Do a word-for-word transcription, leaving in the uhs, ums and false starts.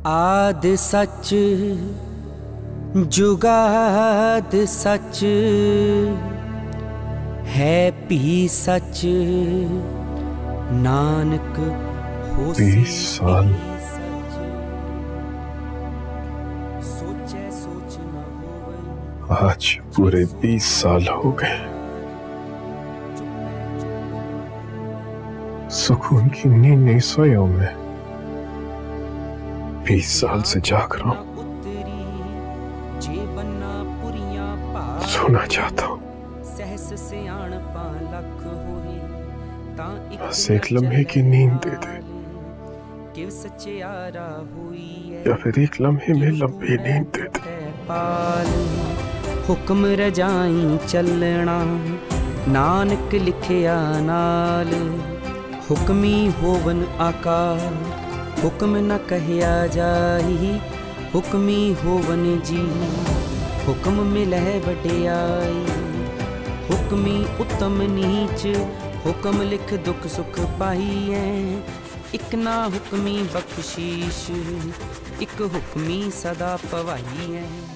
आद सच जुगाद सच है भी सच नानक हो बीस साल सोचे सोच न हो आज पूरे बीस साल हो गए। सुकून की नींद नहीं सोया हूं मैं। बीस साल से जाग रहा हूं। सोना चाहता हूं बस एक लम्हे की नींद दे दे, या फिर एक लम्हे में लंबी नींद दे दे। हुक्म रजाई चलना नानक लिखिया नाल, हुक्मी होवन आकार हुक्म न कहया जाई, हुक्मी होवन जी हुक्म मिलह वडियाई। हुक्मी उत्तम नीच हुक्म लिख दुख सुख पाईए, इक ना हुक्मी बख्शीश इक हुक्मी सदा पवाई है।